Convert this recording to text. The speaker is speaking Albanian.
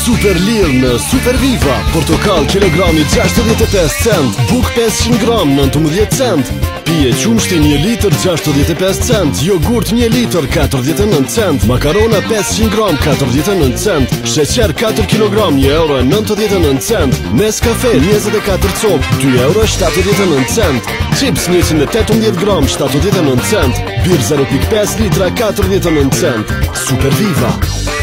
Super Lirn, Super Viva, portokall kilogrami 65 cent, buk 500 gram 19 cent, pije qumshti 1 litër 65 cent, jogurt 1 litër 49 cent, makarona 500 gram 49 cent, sheqer 4 kg 1 euro 99 cent, Nescafe 24 cop 2 euro 79 cent, chips 118 gram 79 cent, bir 0.5 litra 49 cent. Super Viva.